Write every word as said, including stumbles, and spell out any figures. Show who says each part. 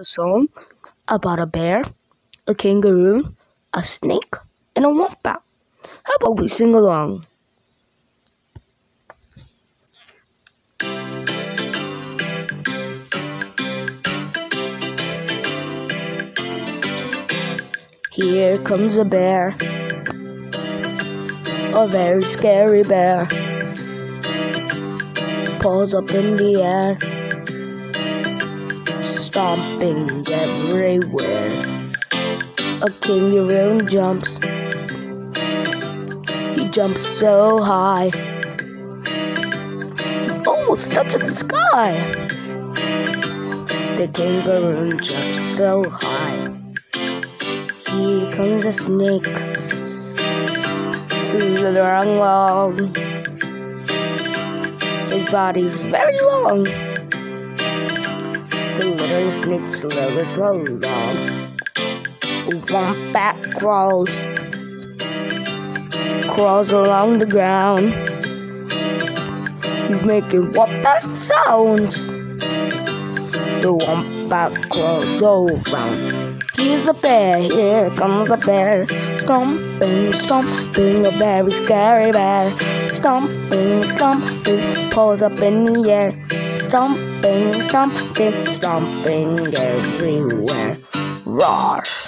Speaker 1: A song about a bear, a kangaroo, a snake, and a wombat. How about we sing along? Here comes a bear, a very scary bear. Paws up in the air, stomping everywhere. A kangaroo jumps, he jumps so high, he almost touches the sky. The kangaroo jumps so high. Here comes a snake, slithering along. His body's very long, so little snake slithers along. A wombat crawls, crawls along the ground. He's making wombat sounds. The wombat crawls all around. Here's a bear, here comes a bear, stomping, stomping, a very scary bear. Stomping, stomping, paws up in the air, stomping, stomping, stomping everywhere. Roar!